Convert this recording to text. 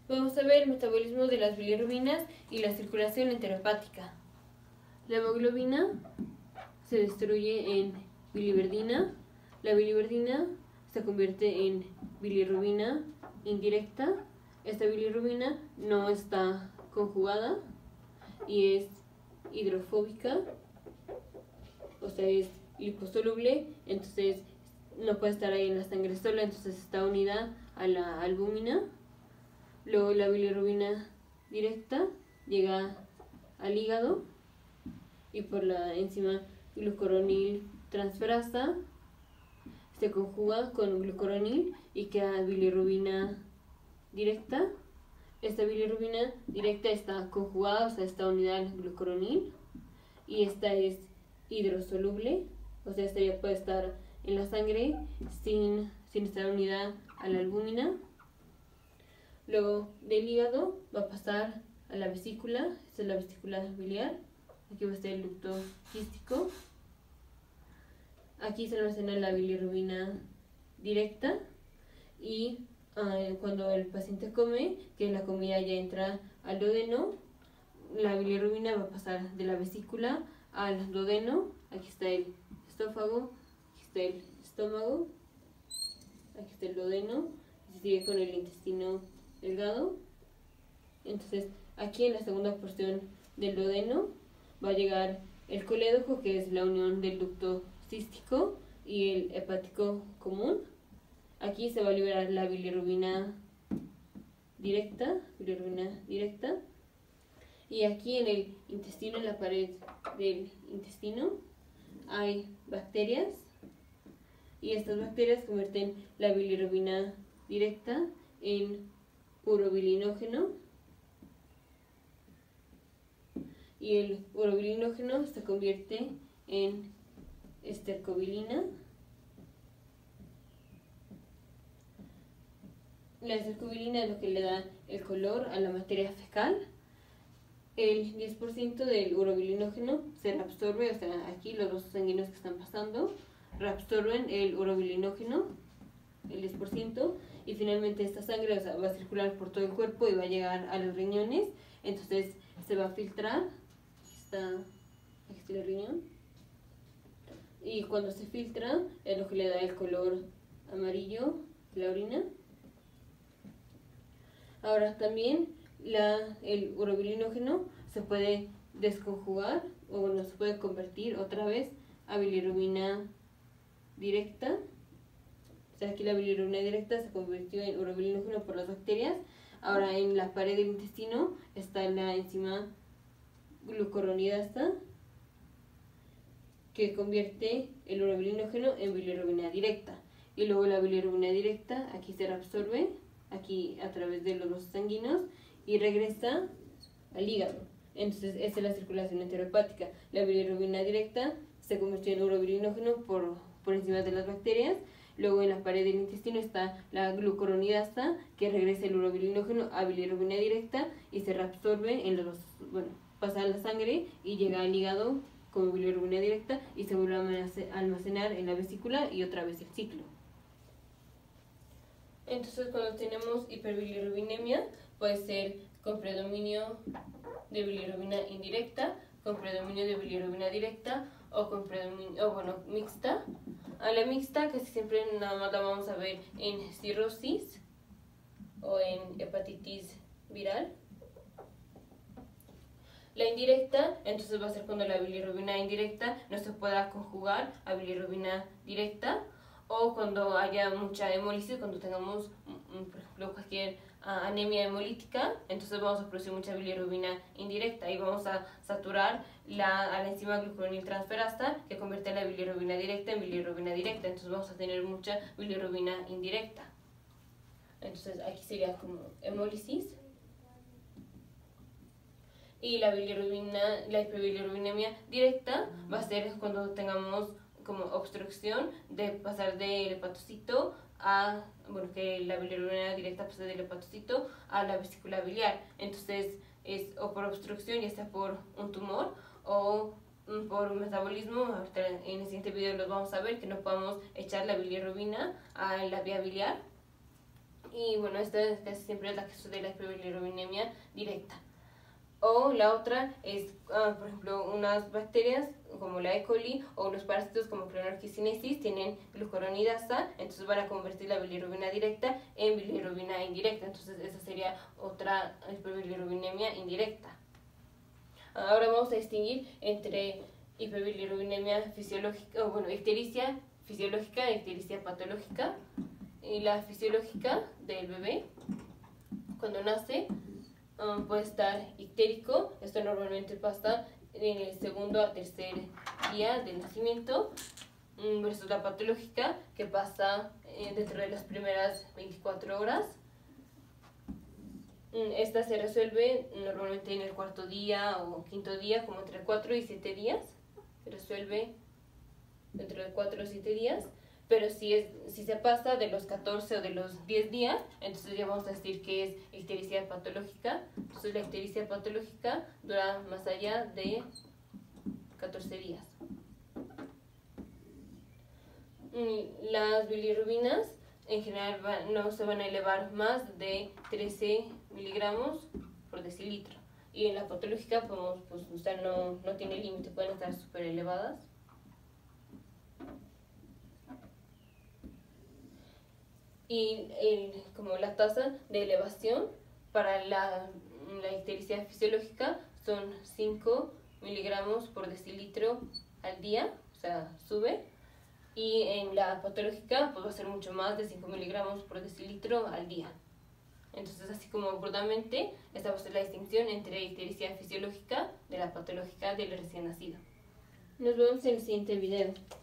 Vamos a ver el metabolismo de las bilirrubinas y la circulación enterohepática. La hemoglobina se destruye en biliverdina. La biliverdina se convierte en bilirrubina indirecta. Esta bilirrubina no está conjugada y es hidrofóbica, o sea, es liposoluble, entonces no puede estar ahí en la sangre sola, entonces está unida a la albúmina. Luego la bilirrubina directa llega al hígado y por la enzima glucuronil transferasa se conjuga con glucuronil y queda bilirrubina directa. Esta bilirrubina directa está conjugada, o sea, está unida al glucuronil y esta es hidrosoluble, o sea, esta ya puede estar en la sangre sin estar unida a la albúmina. Luego del hígado va a pasar a la vesícula, esta es la vesícula biliar, aquí va a estar el ducto quístico. Aquí se almacena la bilirrubina directa y cuando el paciente come, que la comida ya entra al duodeno, la bilirrubina va a pasar de la vesícula al duodeno. Aquí está el esófago, aquí está el estómago, aquí está el duodeno, y se sigue con el intestino delgado. Entonces aquí en la segunda porción del duodeno va a llegar el colédoco, que es la unión del ducto cístico y el hepático común. Aquí se va a liberar la bilirrubina directa, y aquí en el intestino, en la pared del intestino, hay bacterias y estas bacterias convierten la bilirrubina directa en urobilinógeno y el urobilinógeno se convierte en estercobilina. La estercobilina es lo que le da el color a la materia fecal. El 10% del urobilinógeno se reabsorbe, o sea, aquí los vasos sanguíneos que están pasando reabsorben el urobilinógeno, el 10%, y finalmente esta sangre, o sea, va a circular por todo el cuerpo y va a llegar a los riñones, entonces se va a filtrar. Aquí está el riñón, y cuando se filtra es lo que le da el color amarillo de la orina. Ahora también el urobilinógeno se puede desconjugar, o bueno, se puede convertir otra vez a bilirrubina directa. O sea, aquí la bilirrubina directa se convirtió en urobilinógeno por las bacterias. Ahora en la pared del intestino está la enzima glucuronidasa, que convierte el urobilinógeno en bilirrubina directa. Y luego la bilirrubina directa aquí se reabsorbe, aquí a través de los vasos sanguíneos, y regresa al hígado. Entonces esa es la circulación enterohepática. La bilirrubina directa se convirtió en urobilinógeno por encima de las bacterias. Luego en la pared del intestino está la glucuronidasa, que regresa el urobilinógeno a bilirrubina directa y se reabsorbe en los, bueno, pasa a la sangre y llega al hígado como bilirrubina directa y se vuelve a almacenar en la vesícula y otra vez el ciclo. Entonces cuando tenemos hiperbilirrubinemia puede ser con predominio de bilirrubina indirecta, con predominio de bilirrubina directa o con predominio, mixta. A la mixta casi siempre nada más la vamos a ver en cirrosis o en hepatitis viral. La indirecta, entonces va a ser cuando la bilirrubina indirecta no se pueda conjugar a bilirrubina directa, o cuando haya mucha hemólisis, cuando tengamos, por ejemplo, cualquier anemia hemolítica, entonces vamos a producir mucha bilirrubina indirecta y vamos a saturar a la enzima glucuronil transferasa, que convierte la bilirrubina directa en bilirrubina directa, entonces vamos a tener mucha bilirrubina indirecta. Entonces aquí sería como hemólisis. Y la hiperbilirrubinemia directa va a ser cuando tengamos como obstrucción de pasar del hepatocito a, que la bilirrubina directa pase del hepatocito a la vesícula biliar. Entonces es o por obstrucción, ya sea por un tumor o por un metabolismo. Ahorita en el siguiente video los vamos a ver, que no podamos echar la bilirrubina a la vía biliar. Y bueno, esta es casi siempre es la que sucede la hiperbilirubinemia directa. O la otra es, por ejemplo, unas bacterias como la E. coli o unos parásitos como Clonorchis sinensis tienen glucuronidasa, entonces van a convertir la bilirrubina directa en bilirrubina indirecta. Entonces esa sería otra hiperbilirubinemia indirecta. Ahora vamos a distinguir entre hiperbilirubinemia fisiológica, o bueno, ictericia fisiológica e ictericia patológica. Y la fisiológica del bebé, cuando nace, puede estar ictérico. Esto normalmente pasa en el segundo a tercer día del nacimiento, versus la patológica, que pasa dentro de las primeras 24 horas. Esta se resuelve normalmente en el cuarto día o quinto día, como entre 4 y 7 días. Se resuelve dentro de 4 o 7 días. Pero si se pasa de los 14 o de los 10 días, entonces ya vamos a decir que es ictericia patológica. Entonces la ictericia patológica dura más allá de 14 días. Las bilirrubinas en general no se van a elevar más de 13 miligramos por decilitro. Y en la patológica no tiene límite, pueden estar súper elevadas. Y como la tasa de elevación para la ictericia fisiológica son 5 miligramos por decilitro al día, o sea, sube. Y en la patológica pues va a ser mucho más de 5 miligramos por decilitro al día. Entonces, así como burdamente, esta va a ser la distinción entre ictericia fisiológica de la patológica del recién nacido. Nos vemos en el siguiente video.